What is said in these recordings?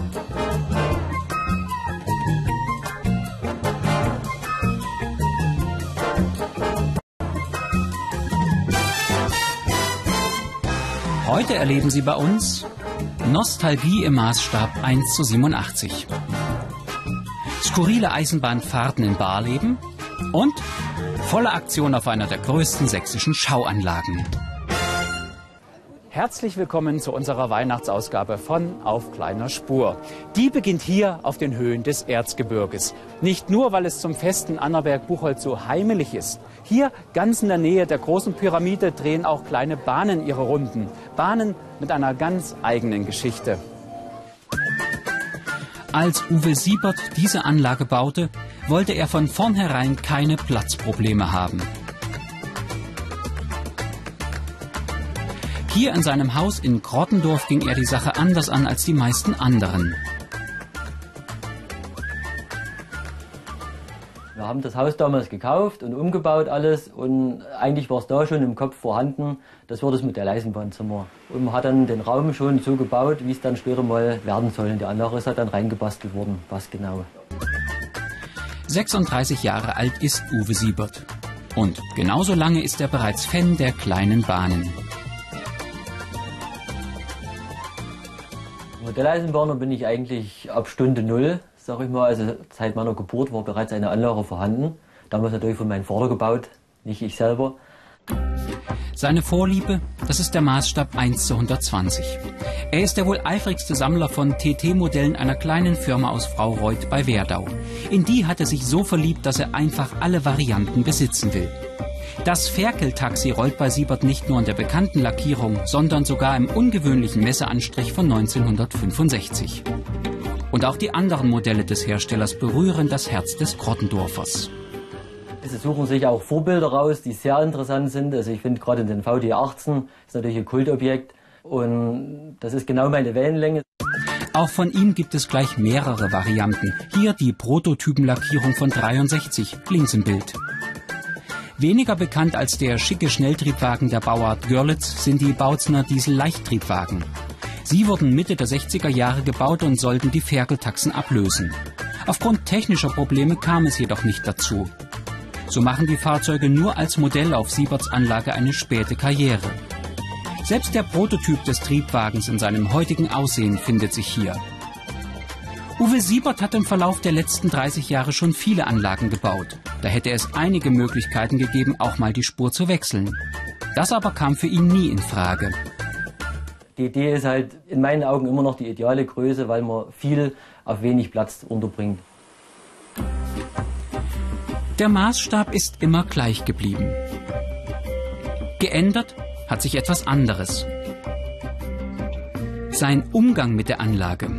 Heute erleben Sie bei uns Nostalgie im Maßstab 1:87. Skurrile Eisenbahnfahrten in Barleben und volle Aktion auf einer der größten sächsischen Schauanlagen. Herzlich willkommen zu unserer Weihnachtsausgabe von Auf kleiner Spur. Die beginnt hier auf den Höhen des Erzgebirges. Nicht nur, weil es zum Fest in Annaberg-Buchholz so heimelig ist. Hier, ganz in der Nähe der großen Pyramide, drehen auch kleine Bahnen ihre Runden. Bahnen mit einer ganz eigenen Geschichte. Als Uwe Siebert diese Anlage baute, wollte er von vornherein keine Platzprobleme haben. Hier in seinem Haus in Grottendorf ging er die Sache anders an als die meisten anderen. Wir haben das Haus damals gekauft und umgebaut alles und eigentlich war es da schon im Kopf vorhanden, das wird das Modelleisenbahnzimmer. Und man hat dann den Raum schon so gebaut, wie es dann später mal werden soll. Die Anlage ist halt dann reingebastelt worden, was genau. 36 Jahre alt ist Uwe Siebert. Und genauso lange ist er bereits Fan der kleinen Bahnen. Modelleisenbahner bin ich eigentlich ab Stunde 0, sag ich mal. Also seit meiner Geburt war bereits eine Anlage vorhanden. Damals natürlich von meinem Vater gebaut, nicht ich selber. Seine Vorliebe, das ist der Maßstab 1:120. Er ist der wohl eifrigste Sammler von TT-Modellen einer kleinen Firma aus Fraureuth bei Werdau. In die hat er sich so verliebt, dass er einfach alle Varianten besitzen will. Das Ferkel-Taxi rollt bei Siebert nicht nur in der bekannten Lackierung, sondern sogar im ungewöhnlichen Messeanstrich von 1965. Und auch die anderen Modelle des Herstellers berühren das Herz des Grottendorfers. Sie suchen sich auch Vorbilder raus, die sehr interessant sind. Also ich finde gerade den VD18 ist natürlich ein Kultobjekt und das ist genau meine Wellenlänge. Auch von ihm gibt es gleich mehrere Varianten. Hier die Prototypenlackierung von 63, links im Bild. Weniger bekannt als der schicke Schnelltriebwagen der Bauart Görlitz sind die Bautzner Diesel-Leichttriebwagen. Sie wurden Mitte der 60er Jahre gebaut und sollten die Ferkel-Taxen ablösen. Aufgrund technischer Probleme kam es jedoch nicht dazu. So machen die Fahrzeuge nur als Modell auf Sieberts Anlage eine späte Karriere. Selbst der Prototyp des Triebwagens in seinem heutigen Aussehen findet sich hier. Uwe Siebert hat im Verlauf der letzten 30 Jahre schon viele Anlagen gebaut. Da hätte es einige Möglichkeiten gegeben, auch mal die Spur zu wechseln. Das aber kam für ihn nie in Frage. Die Idee ist halt in meinen Augen immer noch die ideale Größe, weil man viel auf wenig Platz unterbringt. Der Maßstab ist immer gleich geblieben. Geändert hat sich etwas anderes. Sein Umgang mit der Anlage.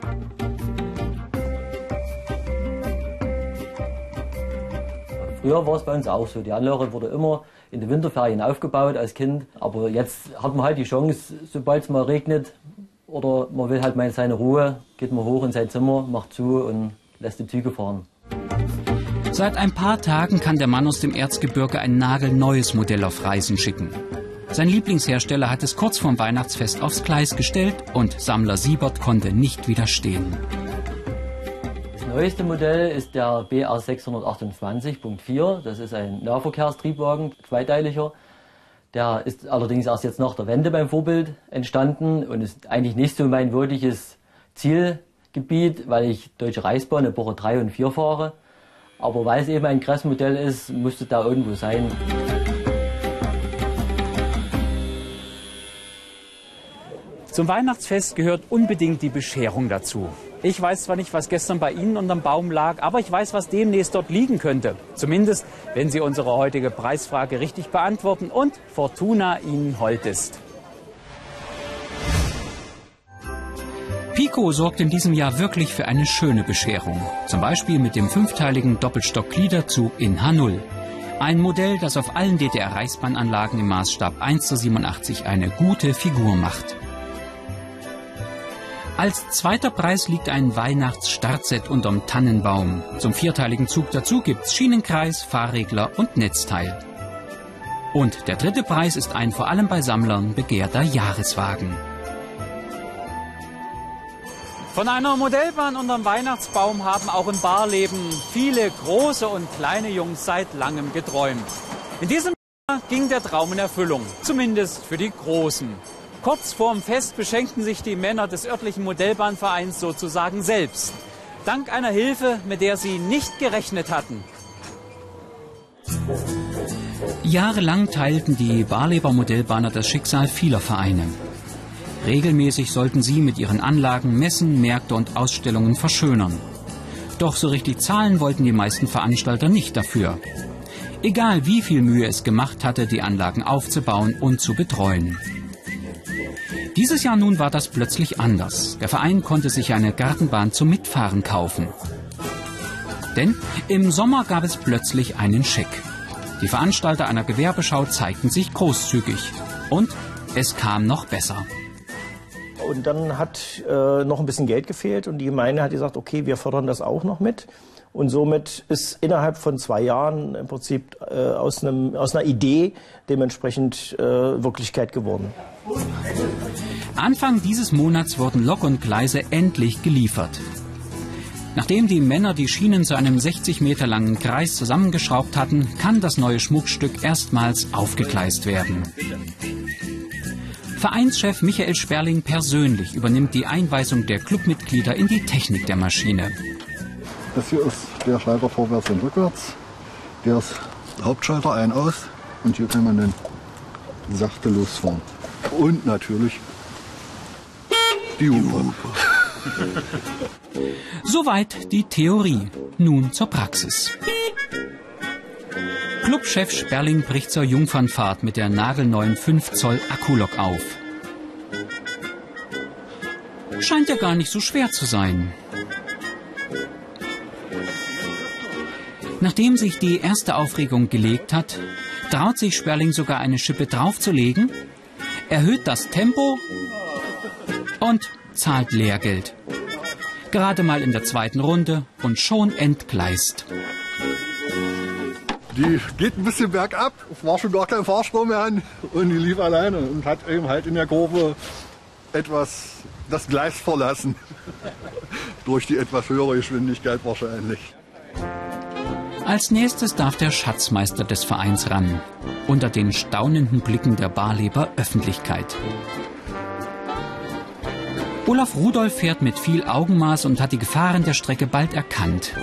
Früher war es bei uns auch so. Die Anlage wurde immer in den Winterferien aufgebaut als Kind. Aber jetzt hat man halt die Chance, sobald es mal regnet oder man will halt mal seine Ruhe, geht man hoch in sein Zimmer, macht zu und lässt die Züge fahren. Seit ein paar Tagen kann der Mann aus dem Erzgebirge ein nagelneues Modell auf Reisen schicken. Sein Lieblingshersteller hat es kurz vorm Weihnachtsfest aufs Gleis gestellt und Sammler Siebert konnte nicht widerstehen. Das neueste Modell ist der BR 628.4. Das ist ein Nahverkehrstriebwagen, zweiteiliger. Der ist allerdings erst jetzt nach der Wende beim Vorbild entstanden und ist eigentlich nicht so mein wirkliches Zielgebiet, weil ich Deutsche Reichsbahn Epoche 3 und 4 fahre. Aber weil es eben ein Crest-Modell ist, musste da irgendwo sein. Zum Weihnachtsfest gehört unbedingt die Bescherung dazu. Ich weiß zwar nicht, was gestern bei Ihnen unterm Baum lag, aber ich weiß, was demnächst dort liegen könnte. Zumindest, wenn Sie unsere heutige Preisfrage richtig beantworten und Fortuna Ihnen hold ist. Pico sorgt in diesem Jahr wirklich für eine schöne Bescherung. Zum Beispiel mit dem 5-teiligen Doppelstock-Gliederzug in H0. Ein Modell, das auf allen DDR-Reichsbahnanlagen im Maßstab 1:87 eine gute Figur macht. Als zweiter Preis liegt ein Weihnachts-Startset unterm Tannenbaum. Zum 4-teiligen Zug dazu gibt's Schienenkreis, Fahrregler und Netzteil. Und der dritte Preis ist ein vor allem bei Sammlern begehrter Jahreswagen. Von einer Modellbahn unterm Weihnachtsbaum haben auch im Barleben viele große und kleine Jungs seit langem geträumt. In diesem Jahr ging der Traum in Erfüllung, zumindest für die Großen. Kurz vorm Fest beschenkten sich die Männer des örtlichen Modellbahnvereins sozusagen selbst. Dank einer Hilfe, mit der sie nicht gerechnet hatten. Jahrelang teilten die Barleber Modellbahner das Schicksal vieler Vereine. Regelmäßig sollten sie mit ihren Anlagen Messen, Märkte und Ausstellungen verschönern. Doch so richtig zahlen wollten die meisten Veranstalter nicht dafür. Egal wie viel Mühe es gemacht hatte, die Anlagen aufzubauen und zu betreuen. Dieses Jahr nun war das plötzlich anders. Der Verein konnte sich eine Gartenbahn zum Mitfahren kaufen. Denn im Sommer gab es plötzlich einen Scheck. Die Veranstalter einer Gewerbeschau zeigten sich großzügig. Und es kam noch besser. Und dann hat noch ein bisschen Geld gefehlt und die Gemeinde hat gesagt, okay, wir fördern das auch noch mit. Und somit ist innerhalb von 2 Jahren im Prinzip aus einer Idee dementsprechend Wirklichkeit geworden. Anfang dieses Monats wurden Lok und Gleise endlich geliefert. Nachdem die Männer die Schienen zu einem 60 Meter langen Kreis zusammengeschraubt hatten, kann das neue Schmuckstück erstmals aufgegleist werden. Vereinschef Michael Sperling persönlich übernimmt die Einweisung der Clubmitglieder in die Technik der Maschine. Das hier ist der Schalter vorwärts und rückwärts. Der ist Hauptschalter ein, aus. Und hier kann man dann sachte losfahren. Und natürlich die Hupe. Soweit die Theorie. Nun zur Praxis. Clubchef Sperling bricht zur Jungfernfahrt mit der nagelneuen 5 Zoll Akkulok auf. Scheint ja gar nicht so schwer zu sein. Nachdem sich die erste Aufregung gelegt hat, traut sich Sperling sogar eine Schippe draufzulegen, erhöht das Tempo und zahlt Lehrgeld. Gerade mal in der 2. Runde und schon entgleist. Die geht ein bisschen bergab, es war schon gar kein Fahrstrom mehr an und die lief alleine und hat eben halt in der Kurve etwas das Gleis verlassen. Durch die etwas höhere Geschwindigkeit wahrscheinlich. Als nächstes darf der Schatzmeister des Vereins ran, unter den staunenden Blicken der Barleber Öffentlichkeit. Olaf Rudolf fährt mit viel Augenmaß und hat die Gefahren der Strecke bald erkannt.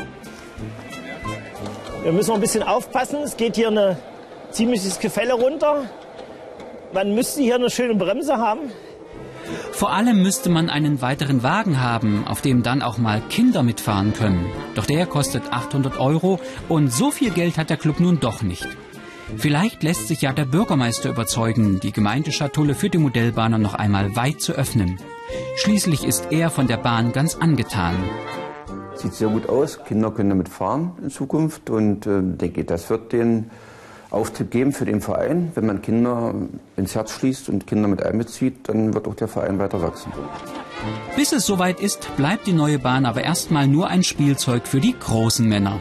Wir müssen noch ein bisschen aufpassen, es geht hier ein ziemliches Gefälle runter. Man müsste hier eine schöne Bremse haben. Vor allem müsste man einen weiteren Wagen haben, auf dem dann auch mal Kinder mitfahren können. Doch der kostet 800 € und so viel Geld hat der Club nun doch nicht. Vielleicht lässt sich ja der Bürgermeister überzeugen, die Gemeindeschatulle für die Modellbahner noch einmal weit zu öffnen. Schließlich ist er von der Bahn ganz angetan. Sieht sehr gut aus, Kinder können damit fahren in Zukunft und denke, das wird den Auftrieb geben für den Verein. Wenn man Kinder ins Herz schließt und Kinder mit einbezieht, dann wird auch der Verein weiter wachsen. Bis es soweit ist, bleibt die neue Bahn aber erstmal nur ein Spielzeug für die großen Männer.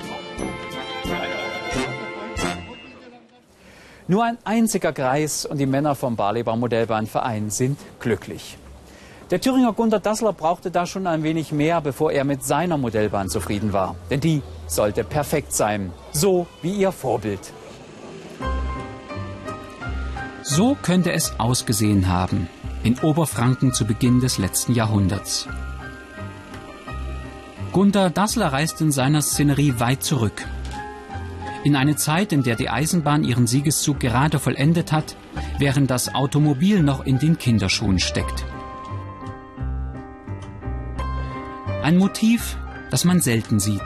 Nur ein einziger Kreis und die Männer vom Barleber Modellbahnverein sind glücklich. Der Thüringer Gunter Dassler brauchte da schon ein wenig mehr, bevor er mit seiner Modellbahn zufrieden war. Denn die sollte perfekt sein, so wie ihr Vorbild. So könnte es ausgesehen haben, in Oberfranken zu Beginn des letzten Jahrhunderts. Gunter Dassler reist in seiner Szenerie weit zurück. In eine Zeit, in der die Eisenbahn ihren Siegeszug gerade vollendet hat, während das Automobil noch in den Kinderschuhen steckt. Ein Motiv, das man selten sieht.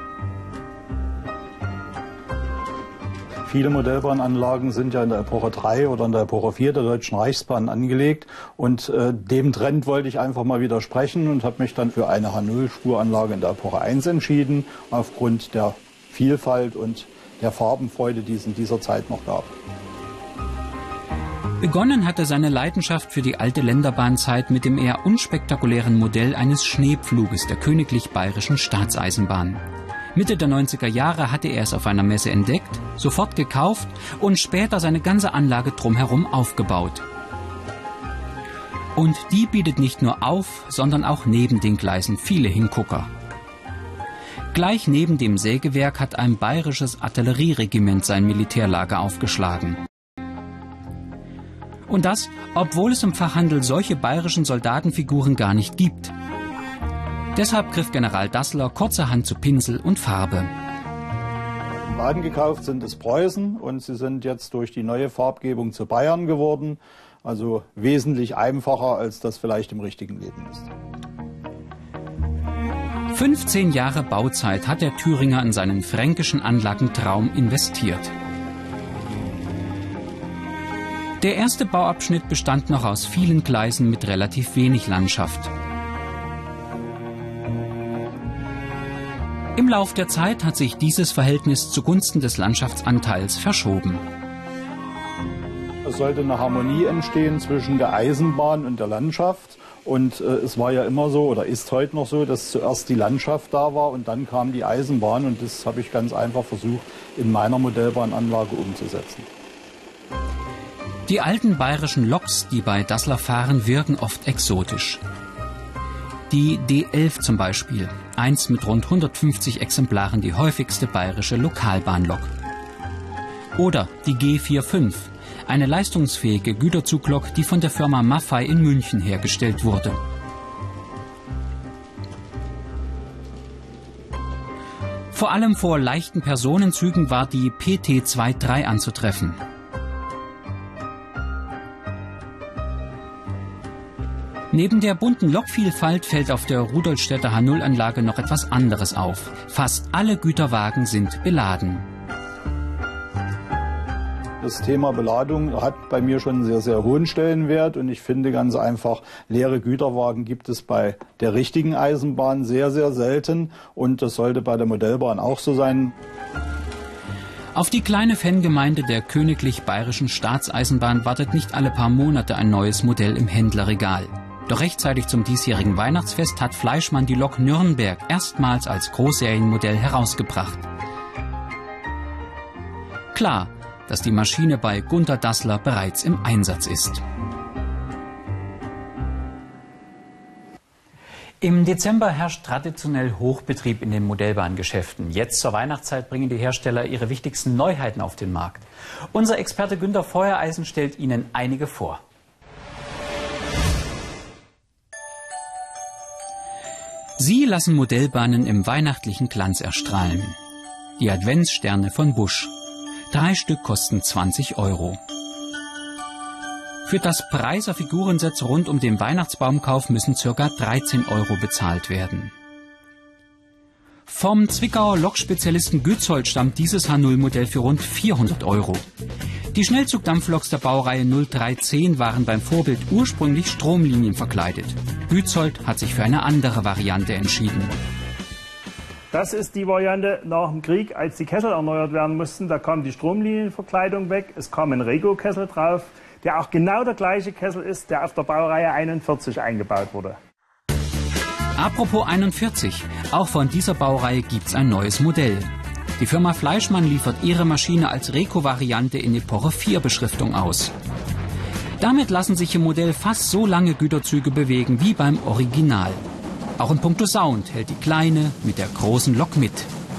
Viele Modellbahnanlagen sind ja in der Epoche 3 oder in der Epoche 4 der Deutschen Reichsbahn angelegt. Und dem Trend wollte ich einfach mal widersprechen und habe mich dann für eine H0-Spuranlage in der Epoche 1 entschieden, aufgrund der Vielfalt und der Farbenfreude, die es in dieser Zeit noch gab. Begonnen hatte seine Leidenschaft für die alte Länderbahnzeit mit dem eher unspektakulären Modell eines Schneepfluges der Königlich Bayerischen Staatseisenbahn. Mitte der 90er Jahre hatte er es auf einer Messe entdeckt, sofort gekauft und später seine ganze Anlage drumherum aufgebaut. Und die bietet nicht nur auf, sondern auch neben den Gleisen viele Hingucker. Gleich neben dem Sägewerk hat ein bayerisches Artillerieregiment sein Militärlager aufgeschlagen. Und das, obwohl es im Fachhandel solche bayerischen Soldatenfiguren gar nicht gibt. Deshalb griff General Dassler kurzerhand zu Pinsel und Farbe. Im Laden gekauft sind es Preußen und sie sind jetzt durch die neue Farbgebung zu Bayern geworden. Also wesentlich einfacher, als das vielleicht im richtigen Leben ist. 15 Jahre Bauzeit hat der Thüringer in seinen fränkischen Anlagentraum investiert. Der erste Bauabschnitt bestand noch aus vielen Gleisen mit relativ wenig Landschaft. Im Lauf der Zeit hat sich dieses Verhältnis zugunsten des Landschaftsanteils verschoben. Es sollte eine Harmonie entstehen zwischen der Eisenbahn und der Landschaft. Und es war ja immer so oder ist heute noch so, dass zuerst die Landschaft da war und dann kam die Eisenbahn. Und das habe ich ganz einfach versucht, in meiner Modellbahnanlage umzusetzen. Die alten bayerischen Loks, die bei Dassler fahren, wirken oft exotisch. Die D11 zum Beispiel, einst mit rund 150 Exemplaren die häufigste bayerische Lokalbahnlok. Oder die G45, eine leistungsfähige Güterzuglok, die von der Firma Maffei in München hergestellt wurde. Vor allem vor leichten Personenzügen war die PT23 anzutreffen. Neben der bunten Lokvielfalt fällt auf der Rudolstädter H0-Anlage noch etwas anderes auf. Fast alle Güterwagen sind beladen. Das Thema Beladung hat bei mir schon einen sehr, sehr hohen Stellenwert und ich finde ganz einfach, leere Güterwagen gibt es bei der richtigen Eisenbahn sehr, sehr selten und das sollte bei der Modellbahn auch so sein. Auf die kleine Fangemeinde der Königlich Bayerischen Staatseisenbahn wartet nicht alle paar Monate ein neues Modell im Händlerregal. Doch rechtzeitig zum diesjährigen Weihnachtsfest hat Fleischmann die Lok Nürnberg erstmals als Großserienmodell herausgebracht. Klar, dass die Maschine bei Gunter Dassler bereits im Einsatz ist. Im Dezember herrscht traditionell Hochbetrieb in den Modellbahngeschäften. Jetzt zur Weihnachtszeit bringen die Hersteller ihre wichtigsten Neuheiten auf den Markt. Unser Experte Günter Feuereisen stellt Ihnen einige vor. Sie lassen Modellbahnen im weihnachtlichen Glanz erstrahlen. Die Adventssterne von Busch. 3 Stück kosten 20 €. Für das Preiser Figurenset rund um den Weihnachtsbaumkauf müssen ca. 13 € bezahlt werden. Vom Zwickauer Lokspezialisten Gützold stammt dieses H0-Modell für rund 400 €. Die Schnellzugdampfloks der Baureihe 0310 waren beim Vorbild ursprünglich Stromlinien verkleidet. Gützold hat sich für eine andere Variante entschieden. Das ist die Variante nach dem Krieg, als die Kessel erneuert werden mussten. Da kam die Stromlinienverkleidung weg, es kam ein Rego-Kessel drauf, der auch genau der gleiche Kessel ist, der auf der Baureihe 41 eingebaut wurde. Apropos 41, auch von dieser Baureihe gibt's ein neues Modell. Die Firma Fleischmann liefert ihre Maschine als Reco-Variante in Epoche 4 Beschriftung aus. Damit lassen sich im Modell fast so lange Güterzüge bewegen wie beim Original. Auch in puncto Sound hält die kleine mit der großen Lok mit.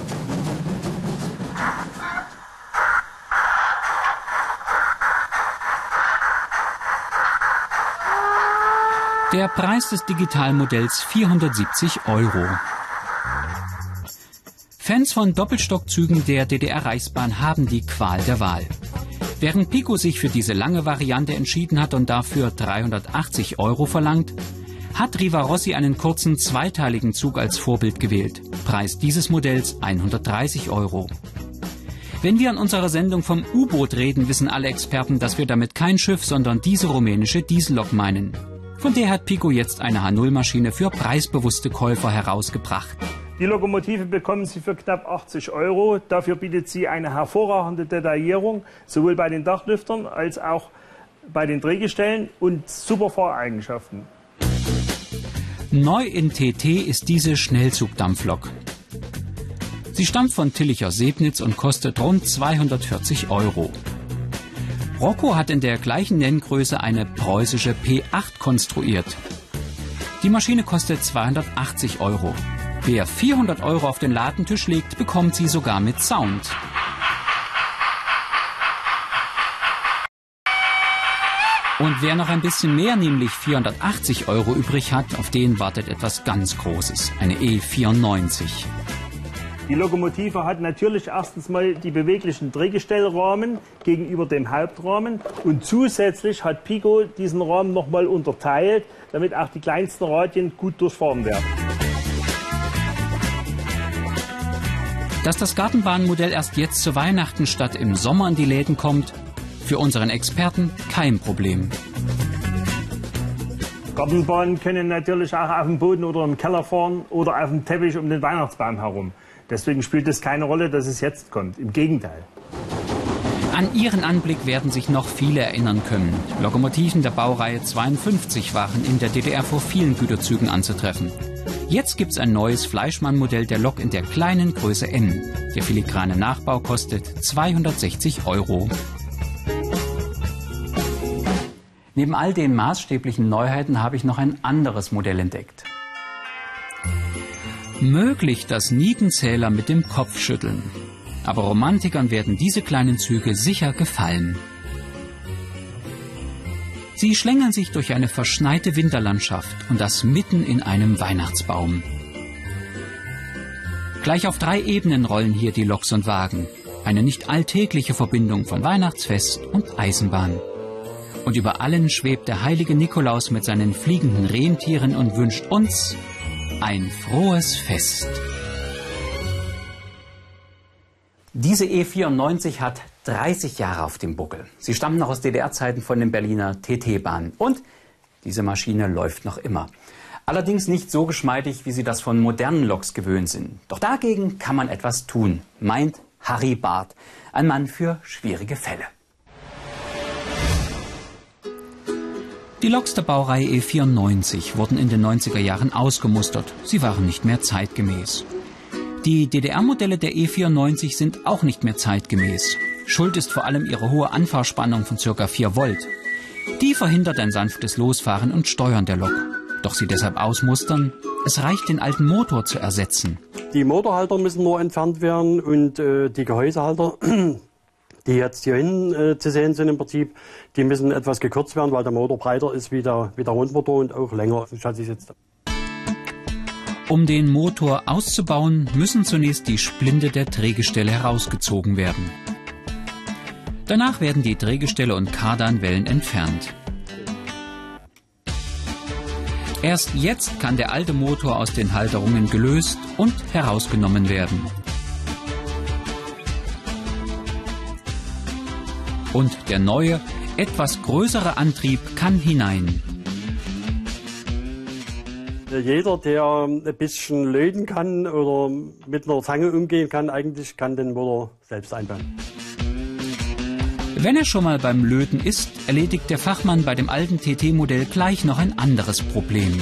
Der Preis des Digitalmodells 470 €. Fans von Doppelstockzügen der DDR-Reichsbahn haben die Qual der Wahl. Während Pico sich für diese lange Variante entschieden hat und dafür 380 € verlangt, hat Rivarossi einen kurzen zweiteiligen Zug als Vorbild gewählt. Preis dieses Modells 130 €. Wenn wir in unserer Sendung vom U-Boot reden, wissen alle Experten, dass wir damit kein Schiff, sondern diese rumänische Diesellok meinen. Von der hat Pico jetzt eine H0-Maschine für preisbewusste Käufer herausgebracht. Die Lokomotive bekommen Sie für knapp 80 €. Dafür bietet sie eine hervorragende Detaillierung, sowohl bei den Dachlüftern als auch bei den Drehgestellen und super Fahreigenschaften. Neu in TT ist diese Schnellzugdampflok. Sie stammt von Tillicher Sebnitz und kostet rund 240 €. Rocco hat in der gleichen Nenngröße eine preußische P8 konstruiert. Die Maschine kostet 280 €. Wer 400 € auf den Ladentisch legt, bekommt sie sogar mit Sound. Und wer noch ein bisschen mehr, nämlich 480 € übrig hat, auf den wartet etwas ganz Großes, eine E94. Die Lokomotive hat natürlich erstens mal die beweglichen Drehgestellrahmen gegenüber dem Hauptrahmen und zusätzlich hat Pico diesen Rahmen nochmal unterteilt, damit auch die kleinsten Radien gut durchfahren werden. Dass das Gartenbahnmodell erst jetzt zu Weihnachten statt im Sommer in die Läden kommt, für unseren Experten kein Problem. Gartenbahnen können natürlich auch auf dem Boden oder im Keller fahren oder auf dem Teppich um den Weihnachtsbaum herum. Deswegen spielt es keine Rolle, dass es jetzt kommt. Im Gegenteil. An ihren Anblick werden sich noch viele erinnern können. Lokomotiven der Baureihe 52 waren in der DDR vor vielen Güterzügen anzutreffen. Jetzt gibt's ein neues Fleischmann-Modell der Lok in der kleinen Größe N. Der filigrane Nachbau kostet 260 €. Neben all den maßstäblichen Neuheiten habe ich noch ein anderes Modell entdeckt. Möglich das Nietenzähler mit dem Kopf schütteln. Aber Romantikern werden diese kleinen Züge sicher gefallen. Sie schlängeln sich durch eine verschneite Winterlandschaft und das mitten in einem Weihnachtsbaum. Gleich auf 3 Ebenen rollen hier die Loks und Wagen. Eine nicht alltägliche Verbindung von Weihnachtsfest und Eisenbahn. Und über allen schwebt der heilige Nikolaus mit seinen fliegenden Rentieren und wünscht uns ein frohes Fest. Diese E94 hat 30 Jahre auf dem Buckel. Sie stammt noch aus DDR-Zeiten von den Berliner TT-Bahnen. Und diese Maschine läuft noch immer. Allerdings nicht so geschmeidig, wie Sie das von modernen Loks gewöhnt sind. Doch dagegen kann man etwas tun, meint Harry Barth, ein Mann für schwierige Fälle. Die Loks der Baureihe E94 wurden in den 90er Jahren ausgemustert. Sie waren nicht mehr zeitgemäß. Die DDR-Modelle der E94 sind auch nicht mehr zeitgemäß. Schuld ist vor allem ihre hohe Anfahrspannung von ca. 4 Volt. Die verhindert ein sanftes Losfahren und Steuern der Lok. Doch sie deshalb ausmustern, es reicht, den alten Motor zu ersetzen. Die Motorhalter müssen nur entfernt werden und die Gehäusehalter, die jetzt hier hinten zu sehen sind im Prinzip, die müssen etwas gekürzt werden, weil der Motor breiter ist wie der Rundmotor und auch länger. Um den Motor auszubauen, müssen zunächst die Splinte der Drehgestelle herausgezogen werden. Danach werden die Drehgestelle und Kardanwellen entfernt. Erst jetzt kann der alte Motor aus den Halterungen gelöst und herausgenommen werden. Und der neue, etwas größere Antrieb kann hinein. Jeder, der ein bisschen löten kann oder mit einer Zange umgehen kann, eigentlich kann den Motor selbst einbauen. Wenn er schon mal beim Löten ist, erledigt der Fachmann bei dem alten TT-Modell gleich noch ein anderes Problem.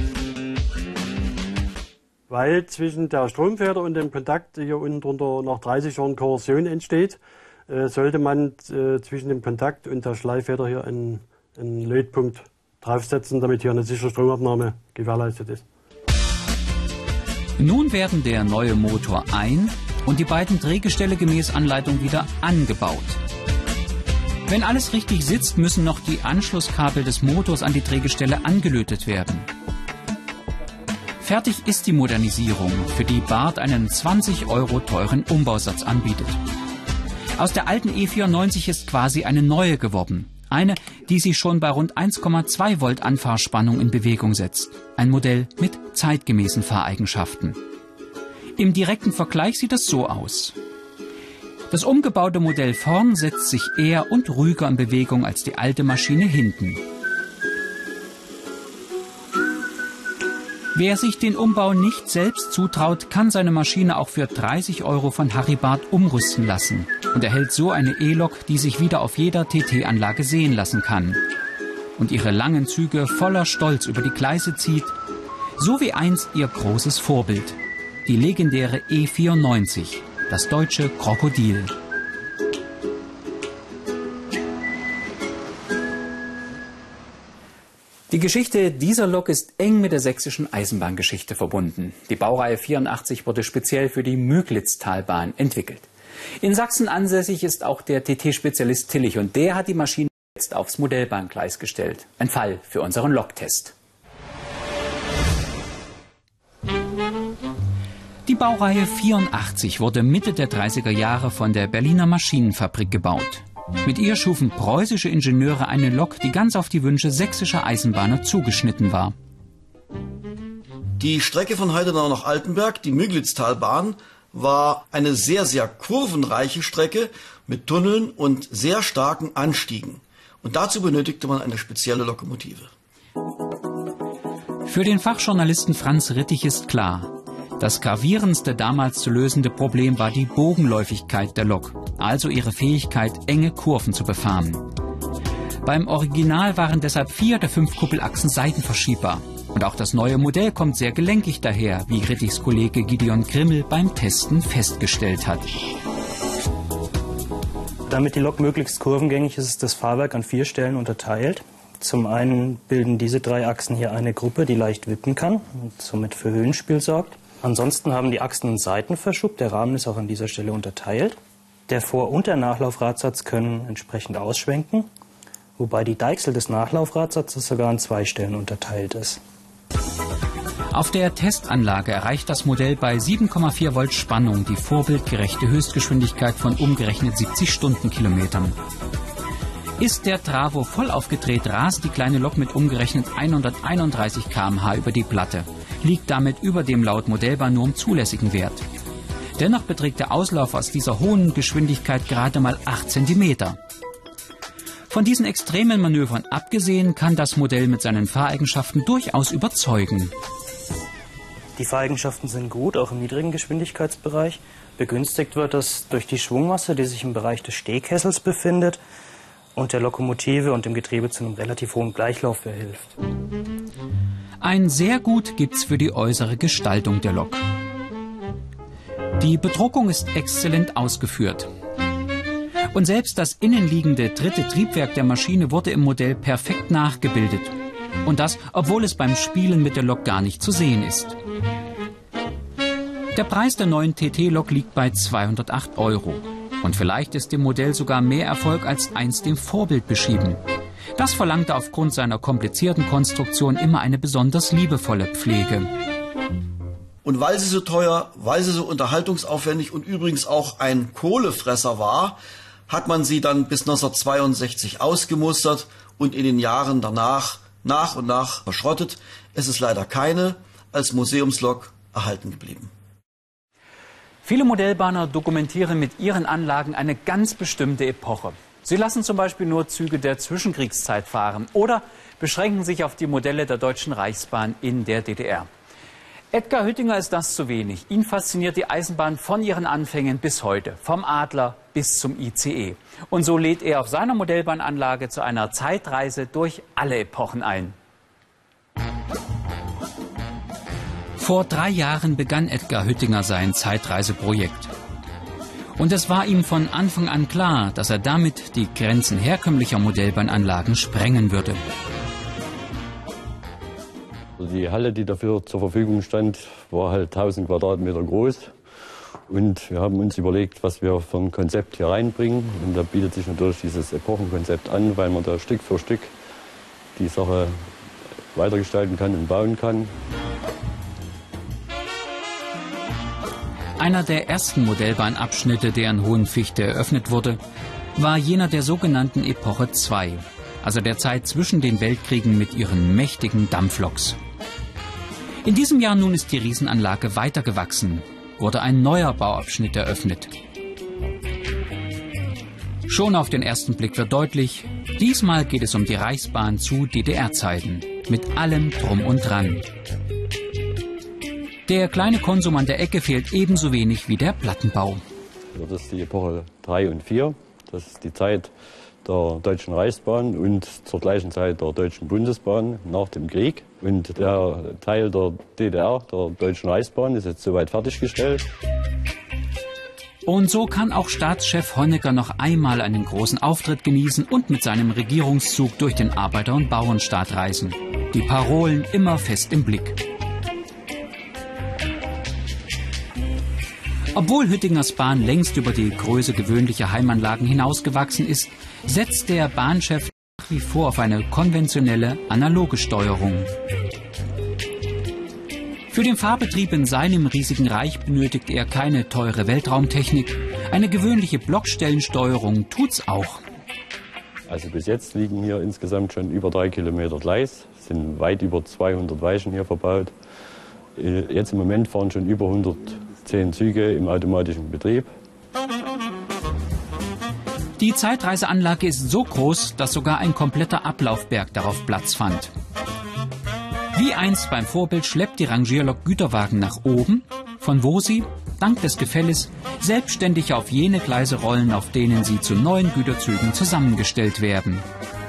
Weil zwischen der Stromfeder und dem Kontakt hier unten drunter nach 30 Jahren Korrosion entsteht, sollte man zwischen dem Kontakt und der Schleiffeder hier einen Lötpunkt draufsetzen, damit hier eine sichere Stromabnahme gewährleistet ist. Nun werden der neue Motor ein- und die beiden Drehgestelle gemäß Anleitung wieder angebaut. Wenn alles richtig sitzt, müssen noch die Anschlusskabel des Motors an die Drehgestelle angelötet werden. Fertig ist die Modernisierung, für die Barth einen 20 € teuren Umbausatz anbietet. Aus der alten E94 ist quasi eine neue geworden. Eine, die sich schon bei rund 1,2 Volt Anfahrspannung in Bewegung setzt. Ein Modell mit zeitgemäßen Fahreigenschaften. Im direkten Vergleich sieht es so aus. Das umgebaute Modell vorn setzt sich eher und ruhiger in Bewegung als die alte Maschine hinten. Wer sich den Umbau nicht selbst zutraut, kann seine Maschine auch für 30 € von Harry Barth umrüsten lassen und erhält so eine E-Lok, die sich wieder auf jeder TT-Anlage sehen lassen kann und ihre langen Züge voller Stolz über die Gleise zieht, so wie einst ihr großes Vorbild, die legendäre E94, das deutsche Krokodil. Die Geschichte dieser Lok ist eng mit der sächsischen Eisenbahngeschichte verbunden. Die Baureihe 84 wurde speziell für die Müglitztalbahn entwickelt. In Sachsen ansässig ist auch der TT-Spezialist Tillich und der hat die Maschine jetzt aufs Modellbahngleis gestellt. Ein Fall für unseren Loktest. Die Baureihe 84 wurde Mitte der 30er Jahre von der Berliner Maschinenfabrik gebaut. Mit ihr schufen preußische Ingenieure eine Lok, die ganz auf die Wünsche sächsischer Eisenbahner zugeschnitten war. Die Strecke von Heidenau nach Altenberg, die Müglitztalbahn, war eine sehr, sehr kurvenreiche Strecke mit Tunneln und sehr starken Anstiegen. Und dazu benötigte man eine spezielle Lokomotive. Für den Fachjournalisten Franz Rittig ist klar, das gravierendste damals zu lösende Problem war die Bogenläufigkeit der Lok, also ihre Fähigkeit, enge Kurven zu befahren. Beim Original waren deshalb 4 der 5 Kuppelachsen seitenverschiebbar. Und auch das neue Modell kommt sehr gelenkig daher, wie Rittigs Kollege Gideon Grimmel beim Testen festgestellt hat. Damit die Lok möglichst kurvengängig ist, ist das Fahrwerk an 4 Stellen unterteilt. Zum einen bilden diese 3 Achsen hier eine Gruppe, die leicht wippen kann und somit für Höhenspiel sorgt. Ansonsten haben die Achsen einen Seitenverschub, der Rahmen ist auch an dieser Stelle unterteilt. Der Vor- und der Nachlaufradsatz können entsprechend ausschwenken, wobei die Deichsel des Nachlaufradsatzes sogar an 2 Stellen unterteilt ist. Auf der Testanlage erreicht das Modell bei 7,4 Volt Spannung die vorbildgerechte Höchstgeschwindigkeit von umgerechnet 70 Stundenkilometern. Ist der Travo voll aufgedreht, rast die kleine Lok mit umgerechnet 131 km/h über die Platte, liegt damit über dem laut Modellbahnnorm zulässigen Wert. Dennoch beträgt der Auslauf aus dieser hohen Geschwindigkeit gerade mal 8 cm. Von diesen extremen Manövern abgesehen, kann das Modell mit seinen Fahreigenschaften durchaus überzeugen. Die Fahreigenschaften sind gut, auch im niedrigen Geschwindigkeitsbereich. Begünstigt wird das durch die Schwungmasse, die sich im Bereich des Stehkessels befindet und der Lokomotive und dem Getriebe zu einem relativ hohen Gleichlauf verhilft. Ein sehr gut gibt's für die äußere Gestaltung der Lok. Die Bedruckung ist exzellent ausgeführt. Und selbst das innenliegende dritte Triebwerk der Maschine wurde im Modell perfekt nachgebildet. Und das, obwohl es beim Spielen mit der Lok gar nicht zu sehen ist. Der Preis der neuen TT-Lok liegt bei 208 €. Und vielleicht ist dem Modell sogar mehr Erfolg als einst dem Vorbild beschieden. Das verlangte aufgrund seiner komplizierten Konstruktion immer eine besonders liebevolle Pflege. Und weil sie so teuer, weil sie so unterhaltungsaufwendig und übrigens auch ein Kohlefresser war, hat man sie dann bis 1962 ausgemustert und in den Jahren danach nach und nach verschrottet. Es ist leider keine als Museumslok erhalten geblieben. Viele Modellbahner dokumentieren mit ihren Anlagen eine ganz bestimmte Epoche. Sie lassen zum Beispiel nur Züge der Zwischenkriegszeit fahren oder beschränken sich auf die Modelle der Deutschen Reichsbahn in der DDR. Edgar Hüttinger ist das zu wenig. Ihn fasziniert die Eisenbahn von ihren Anfängen bis heute, vom Adler bis zum ICE. Und so lädt er auf seiner Modellbahnanlage zu einer Zeitreise durch alle Epochen ein. Vor 3 Jahren begann Edgar Hüttinger sein Zeitreiseprojekt. Und es war ihm von Anfang an klar, dass er damit die Grenzen herkömmlicher Modellbahnanlagen sprengen würde. Die Halle, die dafür zur Verfügung stand, war halt 1000 Quadratmeter groß. Und wir haben uns überlegt, was wir für ein Konzept hier reinbringen. Und da bietet sich natürlich dieses Epochenkonzept an, weil man da Stück für Stück die Sache weitergestalten kann und bauen kann. Einer der ersten Modellbahnabschnitte, der in Hohenfichte eröffnet wurde, war jener der sogenannten Epoche 2, also der Zeit zwischen den Weltkriegen mit ihren mächtigen Dampfloks. In diesem Jahr nun ist die Riesenanlage weitergewachsen, wurde ein neuer Bauabschnitt eröffnet. Schon auf den ersten Blick wird deutlich, diesmal geht es um die Reichsbahn zu DDR-Zeiten, mit allem Drum und Dran. Der kleine Konsum an der Ecke fehlt ebenso wenig wie der Plattenbau. Das ist die Epoche 3 und 4. Das ist die Zeit der Deutschen Reichsbahn und zur gleichen Zeit der Deutschen Bundesbahn nach dem Krieg. Und der Teil der DDR, der Deutschen Reichsbahn, ist jetzt soweit fertiggestellt. Und so kann auch Staatschef Honecker noch einmal einen großen Auftritt genießen und mit seinem Regierungszug durch den Arbeiter- und Bauernstaat reisen. Die Parolen immer fest im Blick. Obwohl Hüttingers Bahn längst über die Größe gewöhnlicher Heimanlagen hinausgewachsen ist, setzt der Bahnchef nach wie vor auf eine konventionelle, analoge Steuerung. Für den Fahrbetrieb in seinem riesigen Reich benötigt er keine teure Weltraumtechnik. Eine gewöhnliche Blockstellensteuerung tut's auch. Also bis jetzt liegen hier insgesamt schon über 3 Kilometer Gleis, sind weit über 200 Weichen hier verbaut. Jetzt im Moment fahren schon über 110 Züge im automatischen Betrieb. Die Zeitreiseanlage ist so groß, dass sogar ein kompletter Ablaufberg darauf Platz fand. Wie einst beim Vorbild schleppt die Rangierlok Güterwagen nach oben, von wo sie, dank des Gefälles, selbstständig auf jene Gleise rollen, auf denen sie zu neuen Güterzügen zusammengestellt werden.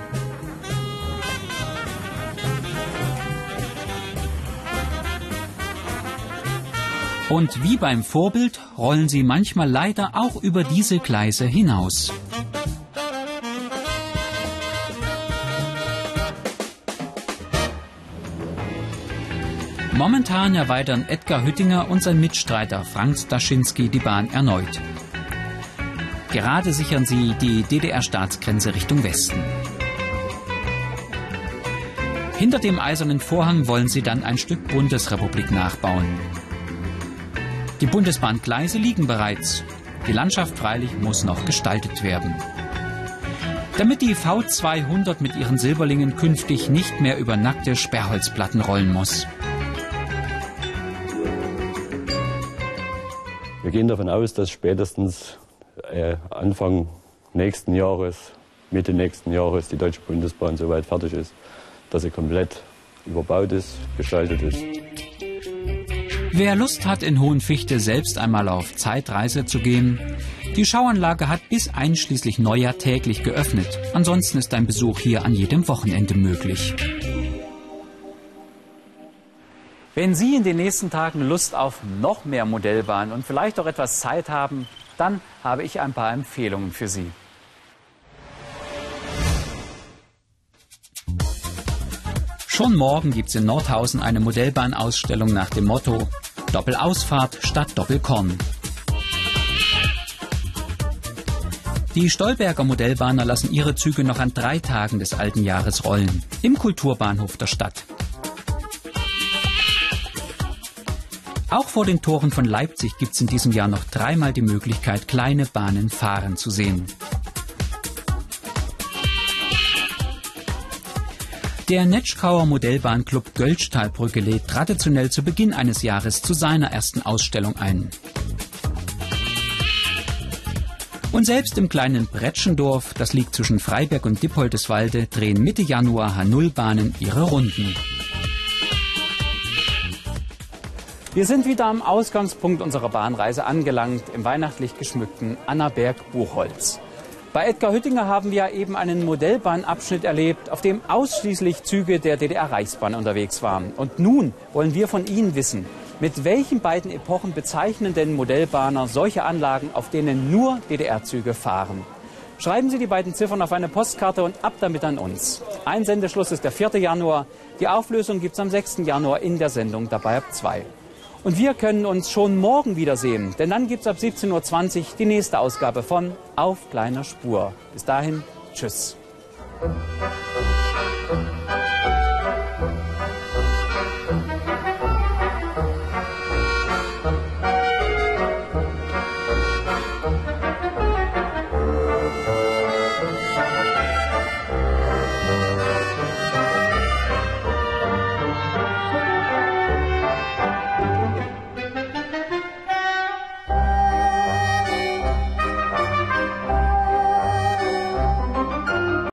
Und wie beim Vorbild rollen sie manchmal leider auch über diese Gleise hinaus. Momentan erweitern Edgar Hüttinger und sein Mitstreiter Franz Daschinski die Bahn erneut. Gerade sichern sie die DDR-Staatsgrenze Richtung Westen. Hinter dem eisernen Vorhang wollen sie dann ein Stück Bundesrepublik nachbauen. Die Bundesbahngleise liegen bereits. Die Landschaft freilich muss noch gestaltet werden. Damit die V200 mit ihren Silberlingen künftig nicht mehr über nackte Sperrholzplatten rollen muss. Wir gehen davon aus, dass spätestens Anfang nächsten Jahres, Mitte nächsten Jahres die Deutsche Bundesbahn so weit fertig ist, dass sie komplett überbaut ist, gestaltet ist. Wer Lust hat, in Hohenfichte selbst einmal auf Zeitreise zu gehen, die Schauanlage hat bis einschließlich Neujahr täglich geöffnet. Ansonsten ist ein Besuch hier an jedem Wochenende möglich. Wenn Sie in den nächsten Tagen Lust auf noch mehr Modellbahn und vielleicht auch etwas Zeit haben, dann habe ich ein paar Empfehlungen für Sie. Schon morgen gibt es in Nordhausen eine Modellbahnausstellung nach dem Motto Doppelausfahrt statt Doppelkorn. Die Stolberger Modellbahner lassen ihre Züge noch an 3 Tagen des alten Jahres rollen, im Kulturbahnhof der Stadt. Auch vor den Toren von Leipzig gibt es in diesem Jahr noch 3-mal die Möglichkeit, kleine Bahnen fahren zu sehen. Der Netschkauer Modellbahnclub Göltzschtalbrücke lädt traditionell zu Beginn eines Jahres zu seiner ersten Ausstellung ein. Und selbst im kleinen Bretschendorf, das liegt zwischen Freiberg und Dippoldeswalde, drehen Mitte Januar H0-Bahnen ihre Runden. Wir sind wieder am Ausgangspunkt unserer Bahnreise angelangt, im weihnachtlich geschmückten Annaberg-Buchholz. Bei Edgar Hüttinger haben wir eben einen Modellbahnabschnitt erlebt, auf dem ausschließlich Züge der DDR-Reichsbahn unterwegs waren. Und nun wollen wir von Ihnen wissen, mit welchen beiden Epochen bezeichnen denn Modellbahner solche Anlagen, auf denen nur DDR-Züge fahren? Schreiben Sie die beiden Ziffern auf eine Postkarte und ab damit an uns. Einsendeschluss ist der 4. Januar. Die Auflösung gibt es am 6. Januar in der Sendung dabei ab 2. Und wir können uns schon morgen wiedersehen, denn dann gibt es ab 17:20 Uhr die nächste Ausgabe von Auf kleiner Spur. Bis dahin, tschüss.